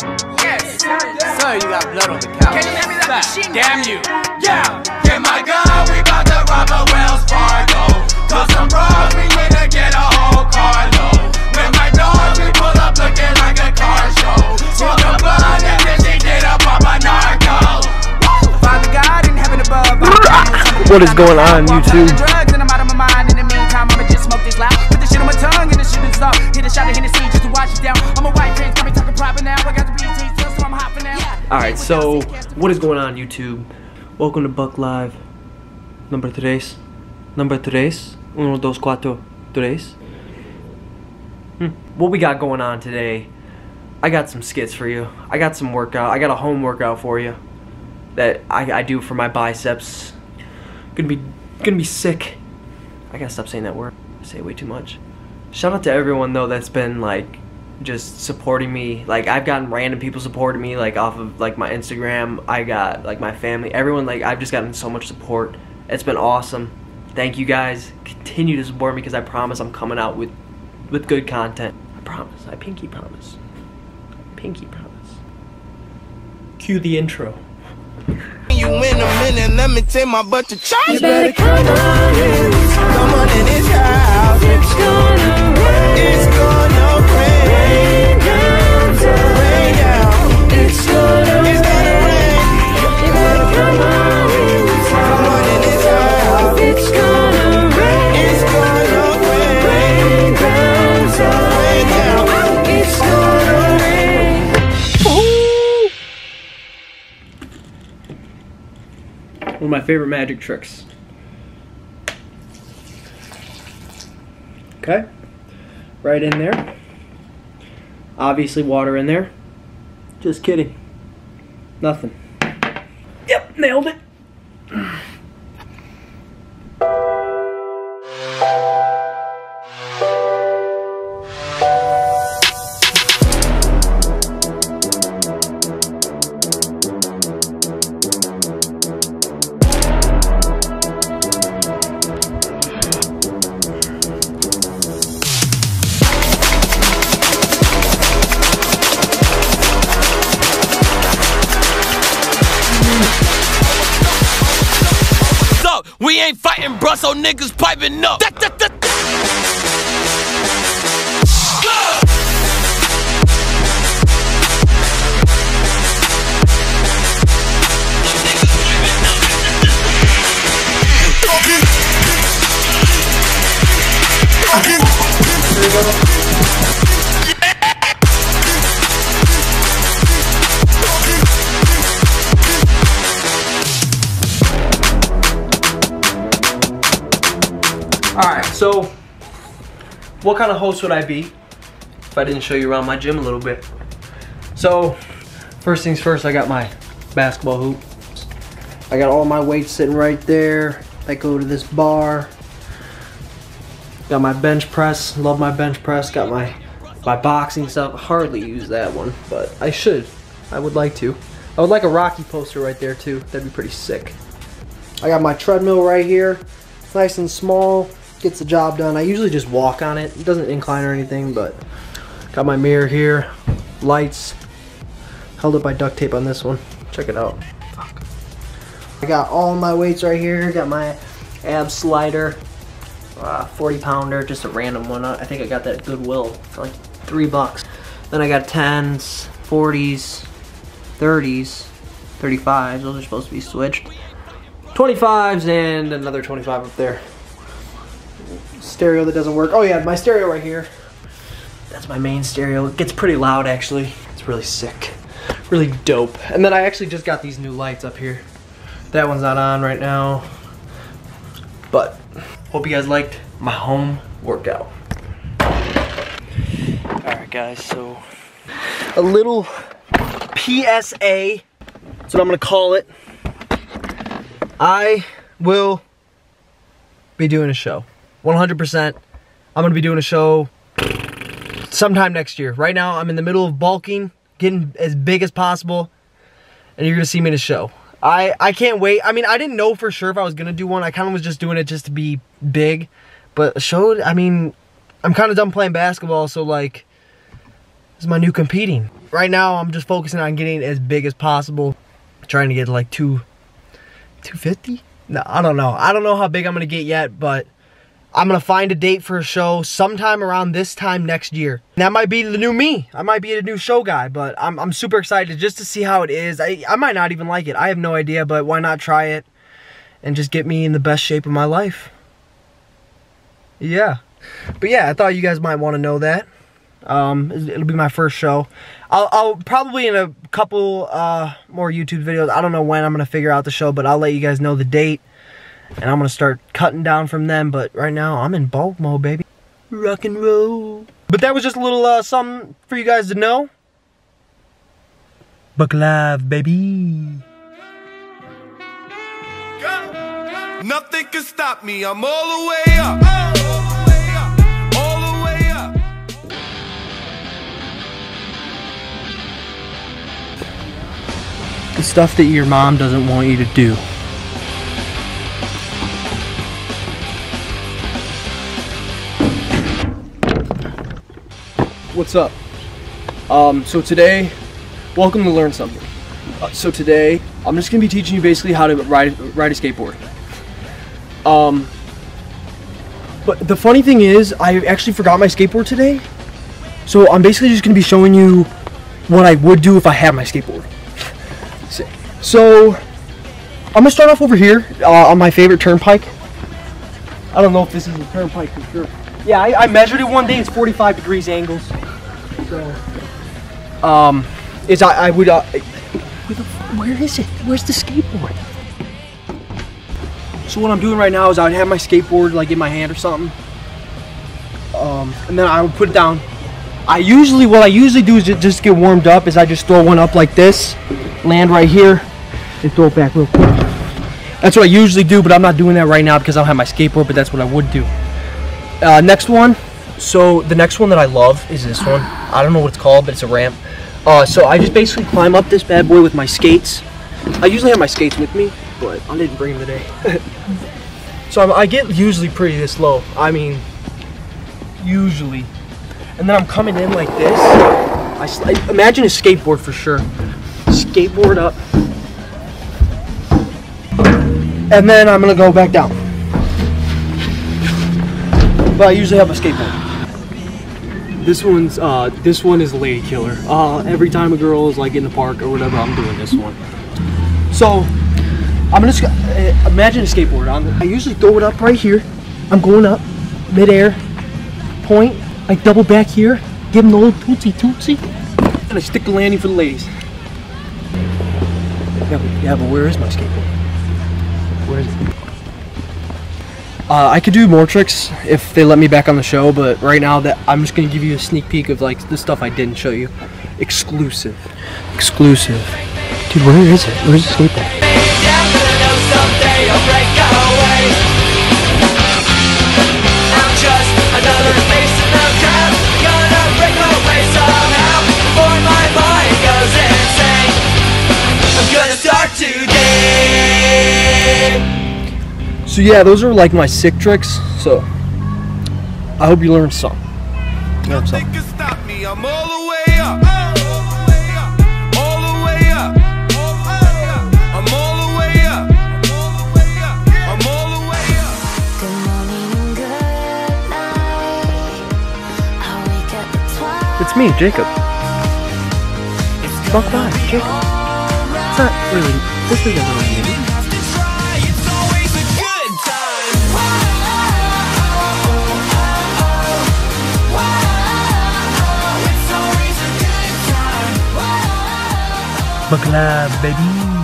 Yes, sir, you got blood on the couch. Can you hand me that machine? Damn you. Yeah, get my gun, we bout to rob a Wells Fargo. Cause some bros, we need to get a whole carload. With my dogs, we pull up looking like a car show. Smoke a blunt and then she did a pop a narco. Father God in heaven above. What is going on, YouTube? Drugs and I'm out of my mind. In the meantime, I'ma just smoke this loud. Put the shit on my tongue and the shit is up. Hit a shot of Hennessy just to wash it down. I'm a white prince, got me talking proper now. I got the BT still, so I'm hopping now. Alright, so what is going on, YouTube? Welcome to Buck Live. Number tres. Uno, dos, cuatro, tres. What we got going on today? I got some skits for you. I got some workout. I got a home workout for you that I do for my biceps. Gonna be sick. I gotta stop saying that word. I say it way too much. Shout out to everyone though that's been like just supporting me. Like I've gotten random people supporting me like off of like my Instagram. I got like my family, everyone. Like I've just gotten so much support. It's been awesome. Thank you guys. Continue to support me because I promise I'm coming out with good content. I promise. I pinky promise. Pinky promise. Cue the intro. You in a minute, let me take my butt to church. You better come on in. Come on in this house. It's gonna rain. It's gonna rain. Rain down, down. Rain down. It's gonna It's gonna rain. rain. You better come on in. Come on in this house. It's gonna rain. It's gonna rain. Rain down, down. Rain down. It's gonna rain. One of my favorite magic tricks. Okay, right in there. Obviously water in there. Just kidding. Nothing. Yep, nailed it. We ain't fighting, bruh, so niggas piping up. Alright, so what kind of host would I be if I didn't show you around my gym a little bit? So, first things first, I got my basketball hoops. I got all my weights sitting right there. I go to this bar. Got my bench press, love my bench press. Got my boxing stuff. Hardly use that one, but I should. I would like to. I would like a Rocky poster right there too. That'd be pretty sick. I got my treadmill right here. It's nice and small. Gets the job done. I usually just walk on it. It doesn't incline or anything, but got my mirror here. Lights. Held up by duct tape on this one. Check it out. Fuck. I got all my weights right here. Got my ab slider. 40 pounder, just a random one. I think I got that at Goodwill for like $3. Then I got 10s, 40s, 30s, 35s. Those are supposed to be switched. 25s and another 25 up there. Stereo that doesn't work. Oh yeah, my stereo right here. That's my main stereo. It gets pretty loud actually. It's really sick. Really dope. And then I actually just got these new lights up here. That one's not on right now. But hope you guys liked my home workout. Alright guys, so a little PSA. That's what I'm gonna call it. I will be doing a show. 100%. I'm gonna be doing a show sometime next year. Right now, I'm in the middle of bulking, getting as big as possible, and you're gonna see me in a show. I can't wait. I mean, I didn't know for sure if I was gonna do one. I kind of was just doing it just to be big, but a show, I mean, I'm kind of done playing basketball, so like, this is my new competing. right now I'm just focusing on getting as big as possible. Trying to get like 250? No, I don't know. I don't know how big I'm gonna get yet, but I'm gonna find a date for a show sometime around this time next year. And that might be the new me. I might be a new show guy, but I'm super excited just to see how it is. I might not even like it. I have no idea, but why not try it and just get me in the best shape of my life? Yeah. But yeah, I thought you guys might want to know that. It'll be my first show. I'll probably in a couple more YouTube videos. I don't know when I'm gonna figure out the show, but I'll let you guys know the date, and I'm gonna start cutting down from them. But right now I'm in bulk mode, baby. Rock and roll. But that was just a little something for you guys to know. Buck Live, baby. Nothing can stop me. I'm all the way up. The stuff that your mom doesn't want you to do. What's up? So today, welcome to Learn Something. So today, I'm just gonna be teaching you basically how to ride a skateboard. But the funny thing is, I actually forgot my skateboard today. So I'm basically just gonna be showing you what I would do if I had my skateboard. So I'm gonna start off over here on my favorite turnpike. I don't know if this is a turnpike for sure. Yeah, I measured it one day. It's 45 degrees angles. So I would where is it? Where's the skateboard? So what I'm doing right now is I would have my skateboard like in my hand or something, and then I would put it down. What I usually do is just get warmed up. Is I just throw one up like this, land right here, and throw it back real quick. That's what I usually do, but I'm not doing that right now because I don't have my skateboard, but that's what I would do. Next one. So the next one that I love is this one. I don't know what it's called, but it's a ramp. So I just basically climb up this bad boy with my skates. I usually have my skates with me, but I didn't bring them today. So I get usually pretty this low. I mean, usually. And then I'm coming in like this. Imagine a skateboard for sure. Skateboard up. And then I'm gonna go back down. But I usually have a skateboard. This one is Lady Killer. Every time a girl is like in the park or whatever, I'm doing this one. So I'm gonna imagine a skateboard. I usually throw it up right here. I'm going up, midair, point, like double back here, give them the little tootsie, and I stick the landing for the ladies. Yeah, but where is my skateboard? Where is it? I could do more tricks if they let me back on the show, but right now that I'm just gonna give you a sneak peek of like the stuff I didn't show you. Exclusive. Dude, where is it? Where's the skateboard? So yeah, those are like my sick tricks. So I hope you learned some. Nothing can stop me. I'm all the way up. All the way up. I'm all the way up. I'm all the way up. Good morning, good night. I wake up at 12. It's me, Jacob. Fuck by, Jacob. It's not really. This isn't really me. Buck Live, baby.